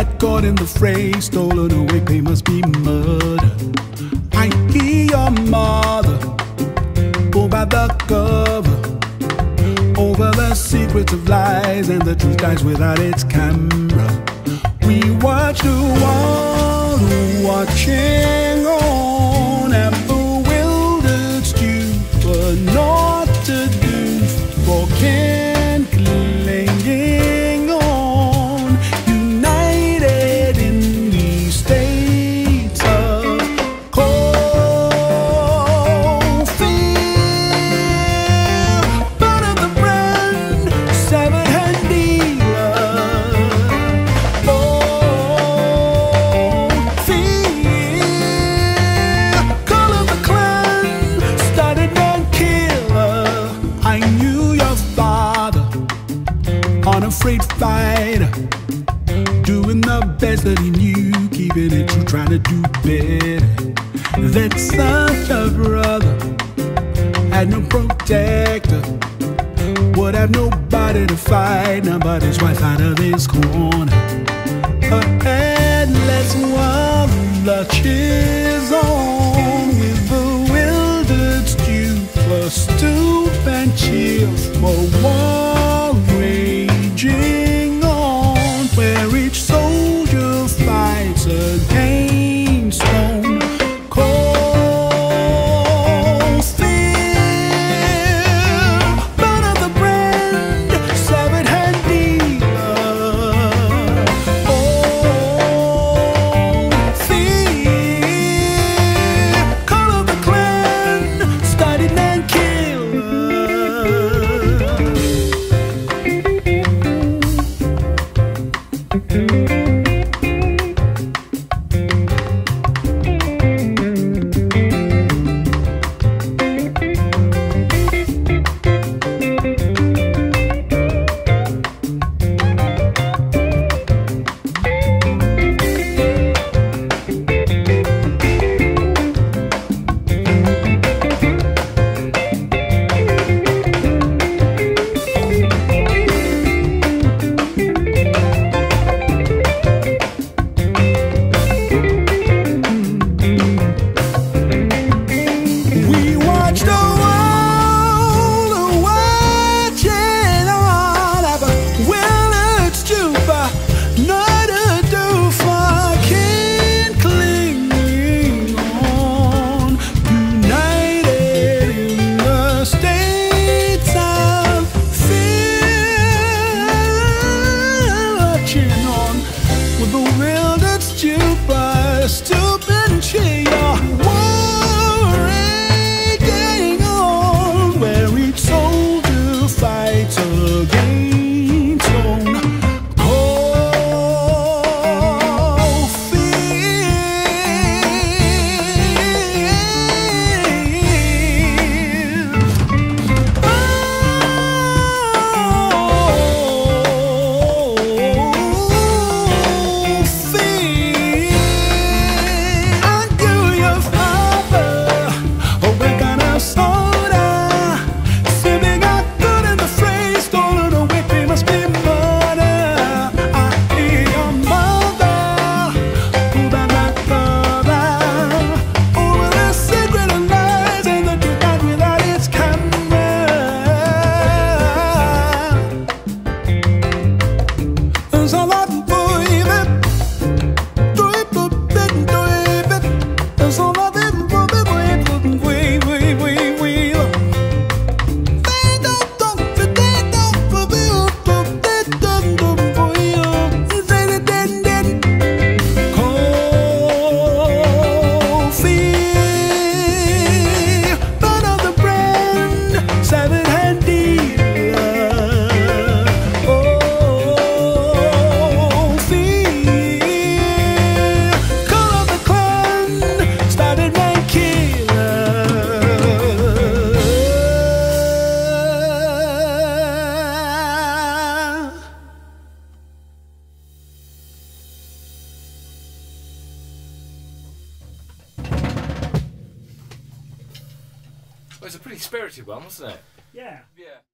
caught in the fray, stolen away, pay must be murder. I hear your mother pulled by the cover over the secrets of lies, and the truth dies without its camera. We watch the world watching on, and bewildered stupor, not to do for kin clinging on, united in these states of cold fear. Burn of the brand, severed hand dealer. Cold fear, call of the clan, started man killer. I knew your father on a freight fighter, doing the best that he knew, keeping it true, trying to do better. That such a brother had no protector, would have nobody to fight, none but his wife out of his corner. A headless world lurches on with bewildered stupor, stoop and chill for war raging on, where each soldier fights against stone cold fear. Burn of the brand, severed hand dealer. Old fear, call of the clan, studied man killer. We watch the world watching on, but will it's stupor, not to do fucking clinging on, united in the states of fear, watching on with the bewildered stupor, stupid cheer. Where each soldier fights against stone cold fear. Oh, fear. I knew your father, oh, we're gonna soda. Sipping out good in the fray, stolen away, pay must be murder. I hear your mother pulled by my cover over the secret of lies, and the truth died without its camera. There's a lot of there's a lot of cold fear. Burn of the brand, severed hand dealer. Old fear, call of the clan, started man killer. Well, it's a pretty spirited one, wasn't it? Yeah. Yeah.